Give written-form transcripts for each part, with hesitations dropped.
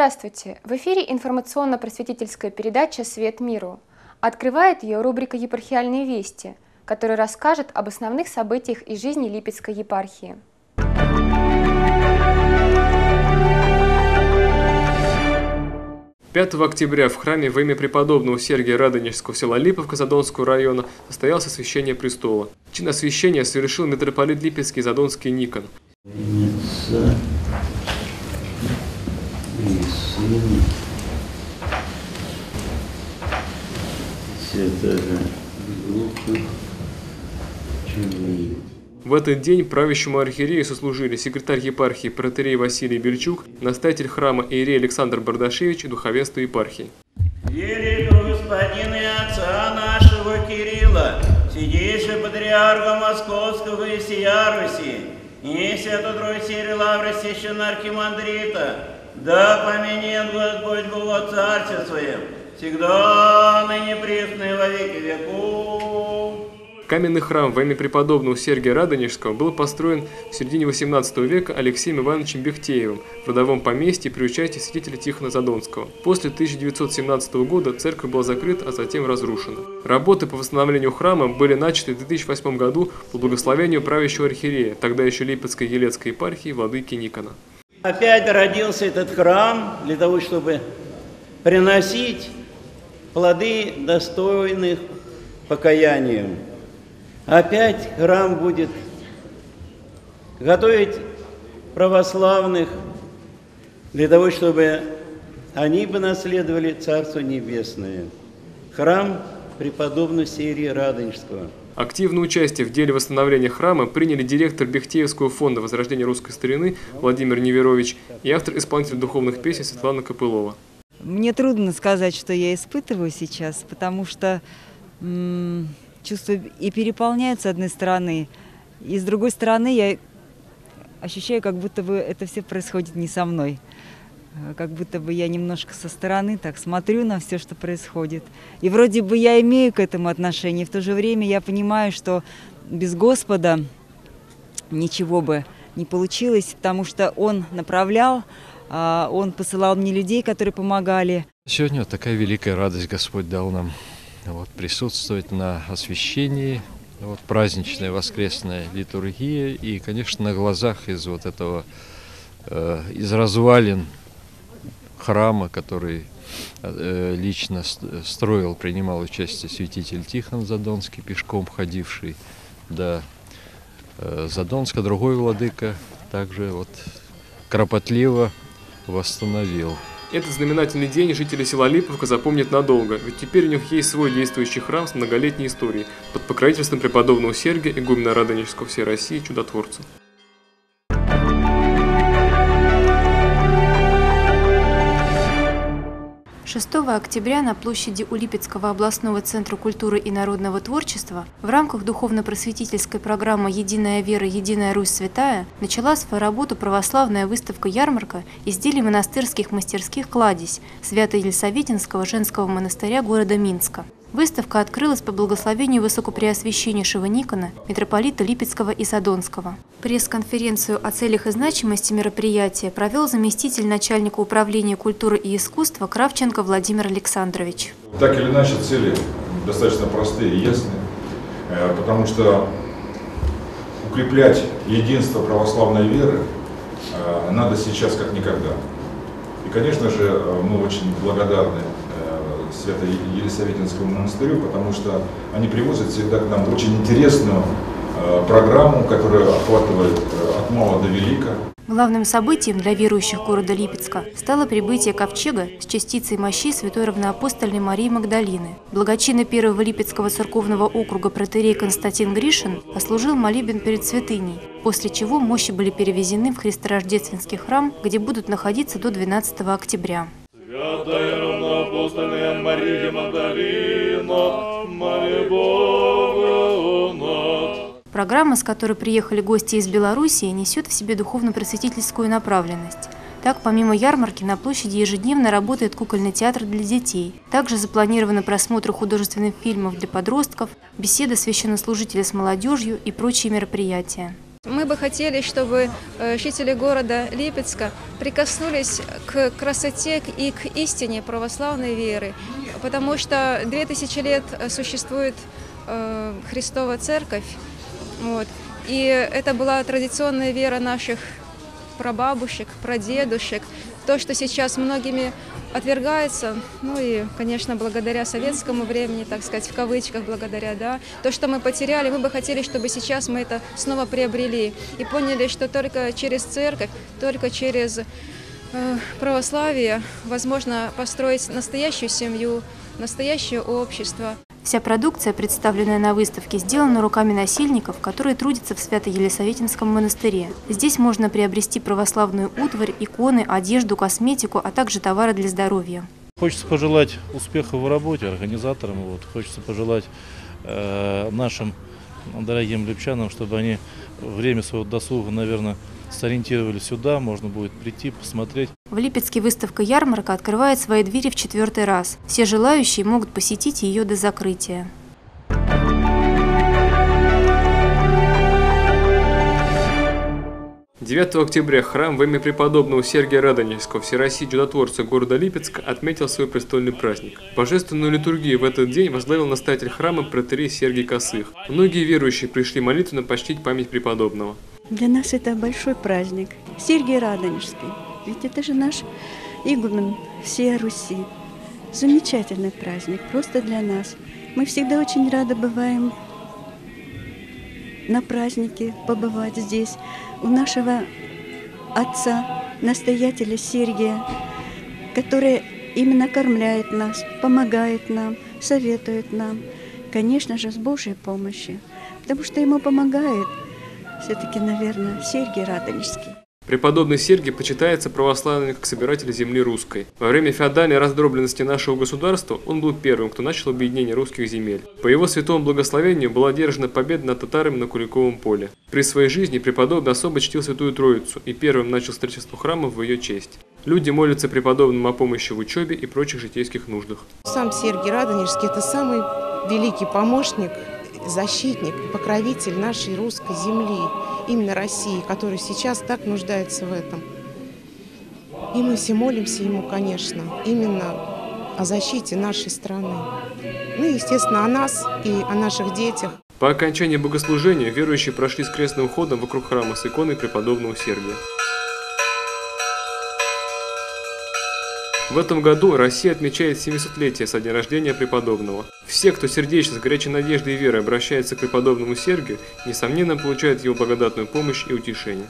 Здравствуйте! В эфире информационно-просветительская передача «Свет миру». Открывает ее рубрика «Епархиальные вести», которая расскажет об основных событиях из жизни Липецкой епархии. 5 октября в храме во имя преподобного Сергия Радонежского села Липовка Задонского района состоялось освящение престола. Чин освящения совершил митрополит Липецкий Задонский Никон. В этот день правящему архиерею сослужили секретарь епархии протоиерей Василий Бельчук, настоятель храма иерей Александр Бардашевич и духовенство епархии. Великого господина и отца нашего Кирилла, сидейшего патриарха Московского и сия Руси, и святого Троицы Лавры священного архимандрита, да поменет Господь Бога Царстве Своем, всегда, ныне присно и во веки веков. Каменный храм во имя преподобного Сергия Радонежского был построен в середине XVIII века Алексеем Ивановичем Бехтеевым в родовом поместье при участии святителя Тихона Задонского. После 1917 года церковь была закрыта, а затем разрушена. Работы по восстановлению храма были начаты в 2008 году по благословению правящего архиерея, тогда еще Липецкой Елецкой епархии, владыки Никона. Опять родился этот храм для того, чтобы приносить плоды достойных покаянием. Опять храм будет готовить православных для того, чтобы они бы наследовали Царство Небесное. Храм преподобного Сергия Радонежского. Активное участие в деле восстановления храма приняли директор Бехтеевского фонда возрождения русской старины Владимир Неверович и автор-исполнитель духовных песен Светлана Копылова. Мне трудно сказать, что я испытываю сейчас, потому что чувства и переполняют с одной стороны, и с другой стороны я ощущаю, как будто бы это все происходит не со мной. Как будто бы я немножко со стороны так смотрю на все, что происходит. И вроде бы я имею к этому отношение, в то же время я понимаю, что без Господа ничего бы не получилось, потому что Он направлял, Он посылал мне людей, которые помогали. Сегодня вот такая великая радость Господь дал нам. Присутствовать на освящении, праздничная воскресная литургия и, конечно, на глазах из развалин храма, который лично строил, принимал участие святитель Тихон Задонский, пешком ходивший до Задонска, другой владыка также кропотливо восстановил. Этот знаменательный день жители села Липовка запомнят надолго, ведь теперь у них есть свой действующий храм с многолетней историей под покровительством преподобного Сергия, игумена Радонежского всей России, чудотворца. 6 октября на площади у Липецкого областного центра культуры и народного творчества в рамках духовно-просветительской программы «Единая вера, единая Русь святая» начала свою работу православная выставка-ярмарка изделий монастырских мастерских «Кладезь» Свято-Елисаветинского женского монастыря города Минска. Выставка открылась по благословению Высокопреосвященнейшего Никона, митрополита Липецкого и Задонского. Пресс-конференцию о целях и значимости мероприятия провел заместитель начальника управления культуры и искусства Кравченко Владимир Александрович. Так или иначе, цели достаточно простые и ясные, потому что укреплять единство православной веры надо сейчас как никогда. И, конечно же, мы очень благодарны Свято-Елисаветинскому монастырю, потому что они привозят всегда к нам очень интересную программу, которая охватывает от мала до велика. Главным событием для верующих города Липецка стало прибытие ковчега с частицей мощей святой равноапостольной Марии Магдалины. Благочинный первого Липецкого церковного округа протоиерей Константин Гришин послужил молебен перед святыней, после чего мощи были перевезены в Христорождественский храм, где будут находиться до 12 октября. Святая равноапостольная Мария Магдалина, моли Бога о нас. Программа, с которой приехали гости из Белоруссии, несет в себе духовно-просветительскую направленность. Так, помимо ярмарки, на площади ежедневно работает кукольный театр для детей. Также запланированы просмотры художественных фильмов для подростков, беседа священнослужителя с молодежью и прочие мероприятия. Мы бы хотели, чтобы жители города Липецка прикоснулись к красоте и к истине православной веры, потому что 2000 лет существует Христова Церковь, вот, и это была традиционная вера наших прабабушек, прадедушек. То, что сейчас многими отвергается, ну и, конечно, благодаря советскому времени, так сказать, в кавычках благодаря, да, то, что мы потеряли, мы бы хотели, чтобы сейчас мы это снова приобрели и поняли, что только через церковь, только через православие возможно построить настоящую семью, настоящее общество. Вся продукция, представленная на выставке, сделана руками насельников, которые трудятся в Свято-Елисаветинском монастыре. Здесь можно приобрести православную утварь, иконы, одежду, косметику, а также товары для здоровья. Хочется пожелать успехов в работе организаторам. Хочется пожелать нашим дорогим липчанам, чтобы они время своего досуга, наверное, сориентировали сюда, можно будет прийти, посмотреть. В Липецке выставка-ярмарка открывает свои двери в 4-й раз. Все желающие могут посетить ее до закрытия. 9 октября храм во имя преподобного Сергия Радонежского, всероссийского чудотворца города Липецка, отметил свой престольный праздник. Божественную литургию в этот день возглавил настоятель храма протоиерей Сергий Косых. Многие верующие пришли молитвенно почтить память преподобного. Для нас это большой праздник. Сергий Радонежский. Ведь это же наш игумен всей Руси. Замечательный праздник, просто для нас. Мы всегда очень рады бываем на празднике, побывать здесь. У нашего отца, настоятеля Сергия, который именно кормляет нас, помогает нам, советует нам. Конечно же, с Божьей помощью, потому что ему помогает все-таки, наверное, Сергий Радонежский. Преподобный Сергий почитается православным как собиратель земли русской. Во время феодальной раздробленности нашего государства он был первым, кто начал объединение русских земель. По его святому благословению была одержана победа над татарами на Куликовом поле. При своей жизни преподобный особо чтил Святую Троицу и первым начал строительство храмов в ее честь. Люди молятся преподобному о помощи в учебе и прочих житейских нуждах. Сам Сергий Радонежский – это самый великий помощник, защитник, покровитель нашей русской земли, именно России, которая сейчас так нуждается в этом. И мы все молимся ему, конечно, именно о защите нашей страны. Ну и, естественно, о нас и о наших детях. По окончании богослужения верующие прошли с крестным ходом вокруг храма с иконой преподобного Сергия. В этом году Россия отмечает 700-летие со дня рождения преподобного. Все, кто сердечно, с горячей надеждой и верой обращается к преподобному Сергию, несомненно получают его благодатную помощь и утешение.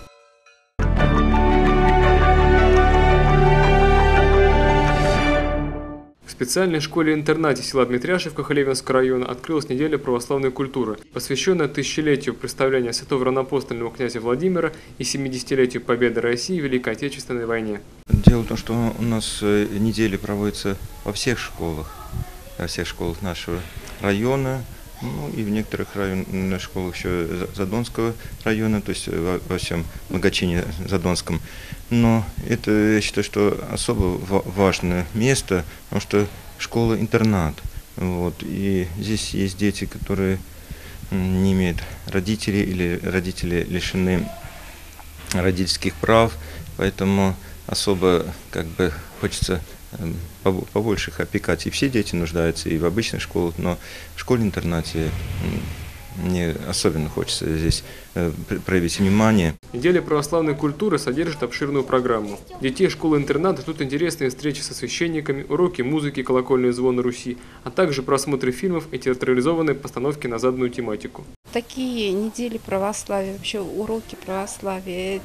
В специальной школе-интернате села Дмитряшевка Халевинского района открылась неделя православной культуры, посвященная тысячелетию представления святого равноапостольного князя Владимира и 70-летию победы России в Великой Отечественной войне. Дело в том, что у нас недели проводятся во всех школах нашего района, ну и в некоторых школах еще Задонского района, то есть во всем благочине Задонском. Но это, я считаю, что особо важное место, потому что школа-интернат. Вот, и здесь есть дети, которые не имеют родителей или родители лишены родительских прав, поэтому особо хочется побольше их опекать. И все дети нуждаются и в обычных школах, но в школе-интернате мне особенно хочется здесь проявить внимание. Неделя православной культуры содержит обширную программу. Детей школы-интерната ждут интересные встречи со священниками, уроки музыки, колокольные звоны Руси, а также просмотры фильмов и театрализованные постановки на заданную тематику. Такие недели православия, вообще уроки православия,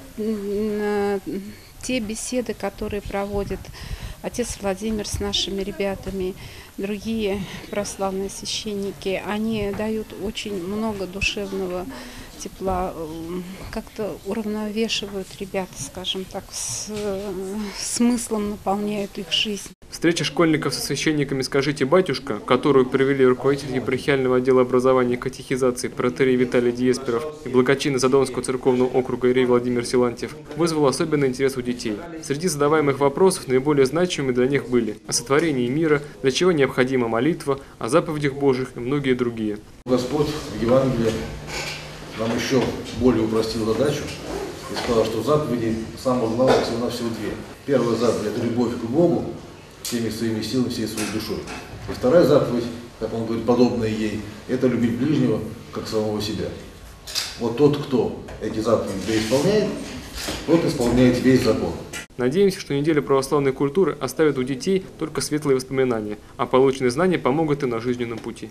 те беседы, которые проводит отец Владимир с нашими ребятами, другие православные священники, они дают очень много душевного тепла, как-то уравновешивают ребят, скажем так, смыслом наполняют их жизнь. Встреча школьников со священниками «Скажите, батюшка», которую провели руководитель епархиального отдела образования и катехизации протоиерей Виталий Диесперов и благочинный Задонского церковного округа иерей Владимир Силантьев, вызвала особенный интерес у детей. Среди задаваемых вопросов наиболее значимыми для них были о сотворении мира, для чего необходима молитва, о заповедях Божьих и многие другие. Господь в Евангелии нам еще более упростил задачу и сказал, что заповеди самых главных всего-навсего две. Первая заповедь – это любовь к Богу всеми своими силами, всей своей душой. И вторая заповедь, как он говорит, подобная ей, это любить ближнего, как самого себя. Вот тот, кто эти заповеди исполняет, тот исполняет весь закон. Надеемся, что неделя православной культуры оставит у детей только светлые воспоминания, а полученные знания помогут им на жизненном пути.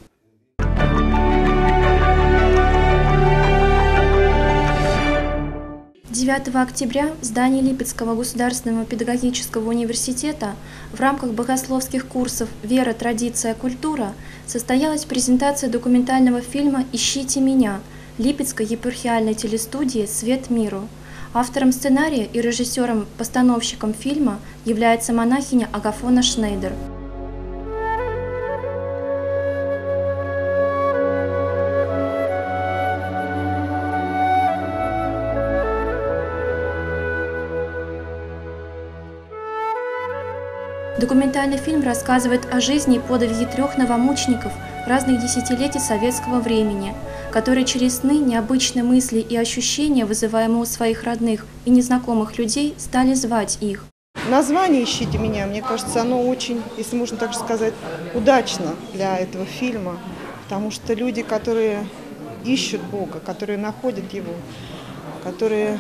9 октября в здании Липецкого государственного педагогического университета в рамках богословских курсов «Вера, традиция, культура» состоялась презентация документального фильма «Ищите меня» Липецкой епархиальной телестудии «Свет миру». Автором сценария и режиссером-постановщиком фильма является монахиня Агафона Шнейдер. Документальный фильм рассказывает о жизни и подвиге 3 новомучеников разных десятилетий советского времени, которые через сны, необычные мысли и ощущения, вызываемые у своих родных и незнакомых людей, стали звать их. Название «Ищите меня», мне кажется, оно очень, если можно так сказать, удачно для этого фильма, потому что люди, которые ищут Бога, которые находят Его, которые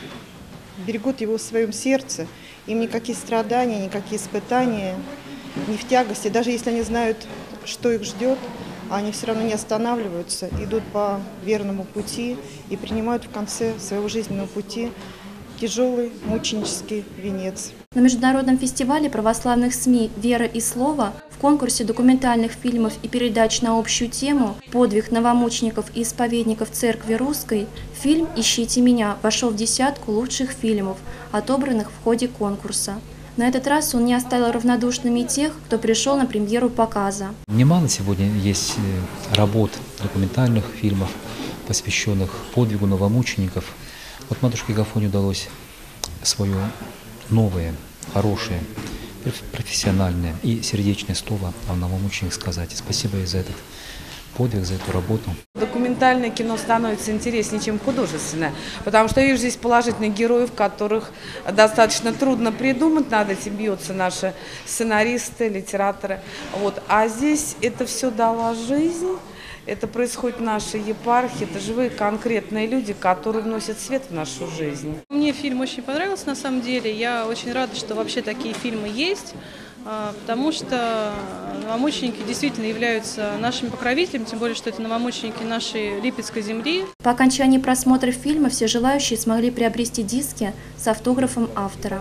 берегут Его в своем сердце, им никакие страдания, никакие испытания не в тягости. Даже если они знают, что их ждет, они все равно не останавливаются, идут по верному пути и принимают в конце своего жизненного пути тяжелый мученический венец. На международном фестивале православных СМИ «Вера и слово» в конкурсе документальных фильмов и передач на общую тему «Подвиг новомучеников и исповедников Церкви Русской» фильм «Ищите меня» вошел в десятку лучших фильмов, отобранных в ходе конкурса. На этот раз он не оставил равнодушными тех, кто пришел на премьеру показа. Немало сегодня есть работ, документальных фильмов, посвященных подвигу новомучеников. Вот матушке Агафоне удалось свое новое, хорошее, профессиональное и сердечное слово о новомучениках сказать. И спасибо ей за этот подвиг, за эту работу. Документальное кино становится интереснее, чем художественное, потому что я вижу здесь положительных героев, которых достаточно трудно придумать, над этим бьются наши сценаристы, литераторы. Вот. А здесь это все дала жизнь. Это происходит в нашей епархии, это живые конкретные люди, которые вносят свет в нашу жизнь. Мне фильм очень понравился на самом деле. Я очень рада, что вообще такие фильмы есть, потому что новомученики действительно являются нашими покровителями, тем более, что это новомученики нашей Липецкой земли. По окончании просмотра фильма все желающие смогли приобрести диски с автографом автора.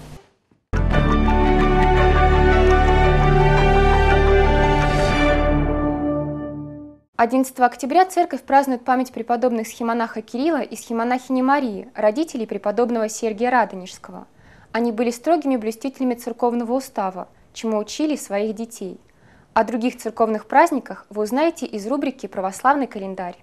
11 октября церковь празднует память преподобных схимонаха Кирилла и схимонахини Марии, родителей преподобного Сергия Радонежского. Они были строгими блюстителями церковного устава, чему учили своих детей. О других церковных праздниках вы узнаете из рубрики «Православный календарь».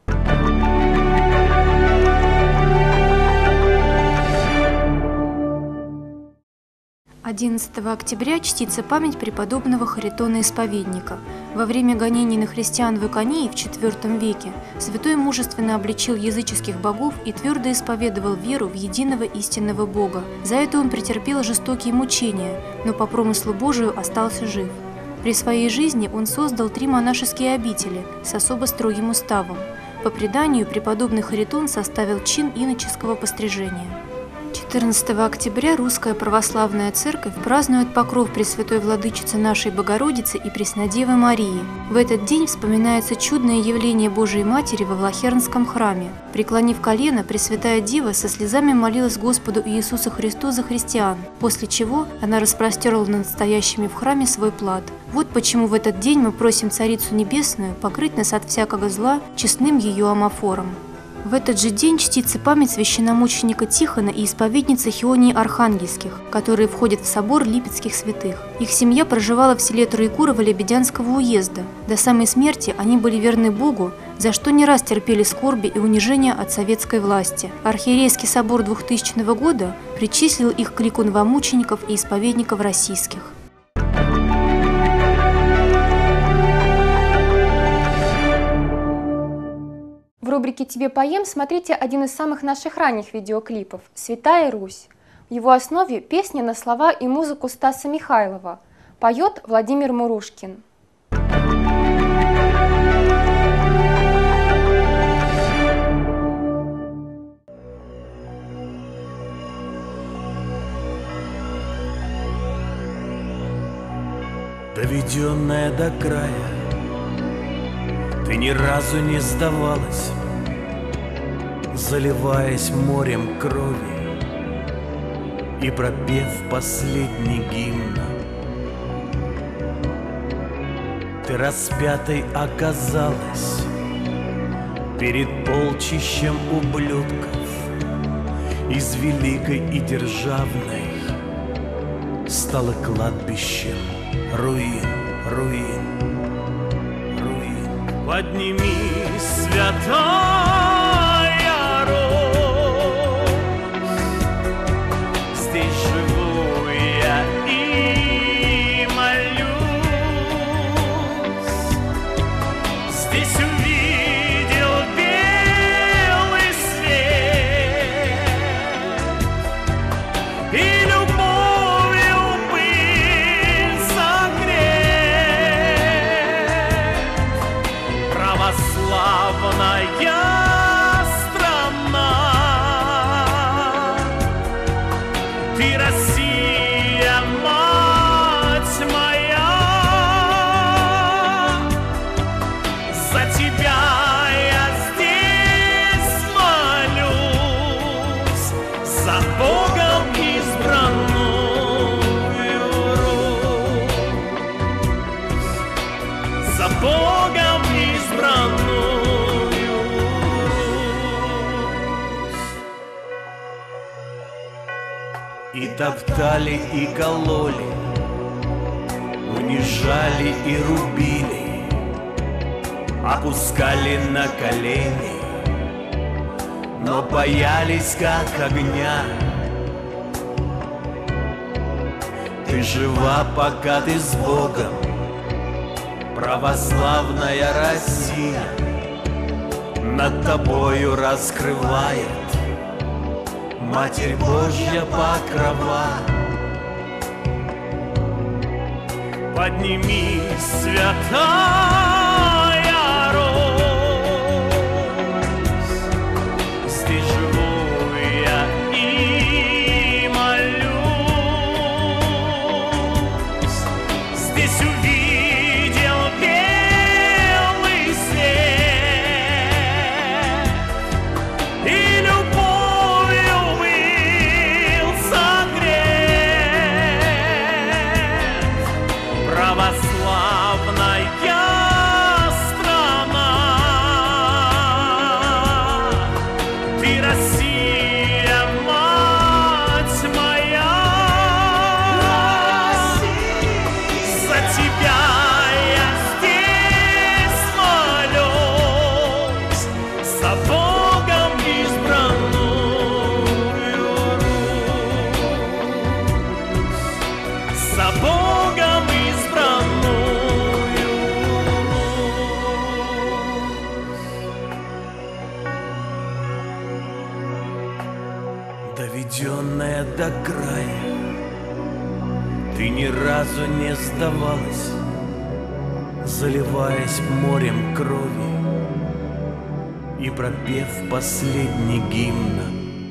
11 октября чтится память преподобного Харитона Исповедника. Во время гонений на христиан в Иконии в IV веке святой мужественно обличил языческих богов и твердо исповедовал веру в единого истинного Бога. За это он претерпел жестокие мучения, но по промыслу Божию остался жив. При своей жизни он создал 3 монашеские обители с особо строгим уставом. По преданию, преподобный Харитон составил чин иноческого пострижения. 14 октября Русская Православная Церковь празднует покров Пресвятой Владычицы нашей Богородицы и Преснодевы Марии. В этот день вспоминается чудное явление Божией Матери во Влахернском храме. Преклонив колено, Пресвятая Дева со слезами молилась Господу Иисусу Христу за христиан, после чего она распростерла над стоящими в храме свой плат. Вот почему в этот день мы просим Царицу Небесную покрыть нас от всякого зла честным ее амафором. В этот же день чтится память священномученика Тихона и исповедницы Хионии Архангельских, которые входят в собор Липецких святых. Их семья проживала в селе Троекурово Лебедянского уезда. До самой смерти они были верны Богу, за что не раз терпели скорби и унижения от советской власти. Архиерейский собор 2000 года причислил их к лику новомучеников и исповедников российских. В рубрике «Тебе поем» смотрите один из самых наших ранних видеоклипов «Святая Русь». В его основе песня на слова и музыку Стаса Михайлова. Поет Владимир Мурушкин. Доведенная до края, ты ни разу не сдавалась, заливаясь морем крови и пропев последний гимн. Ты распятой оказалась перед полчищем ублюдков, из великой и державной стало кладбищем руин, руин, руин. Поднимись, святая Русь, здесь живу я и молюсь, здесь увидел белый свет и любовью пыль согреть. Православная страна, ты Россия, мать моя, за тебя я здесь молюсь, за Богом избранную Русь, за Богом избранную Русь. И топтали, и кололи, унижали и рубили, опускали на колени, но боялись как огня. Ты жива, пока ты с Богом, православная Россия над тобою раскрывает Матерь Божья покрова. Поднимись, святая Русь, здесь живу я и молюсь, здесь увидел белый свет и любовью был согрет. Православная страна, ты Россия, мать моя, за тебя я здесь молюсь, за Богом избранную Русь, за Богом избранную Русь. Доведенная до края, ты ни разу не сдавалась, заливаясь морем крови и пропев последний гимн.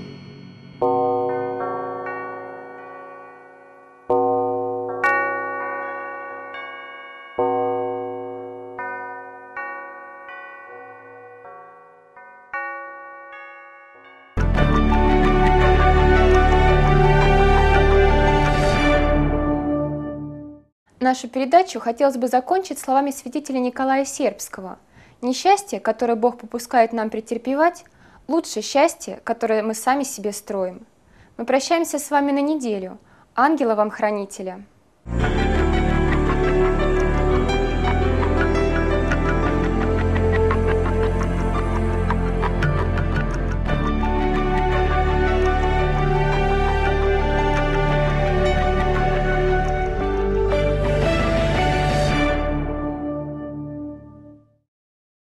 Нашу передачу хотелось бы закончить словами святителя Николая Сербского. Несчастье, которое Бог попускает нам претерпевать, лучше счастье, которое мы сами себе строим. Мы прощаемся с вами на неделю. Ангела вам хранителя!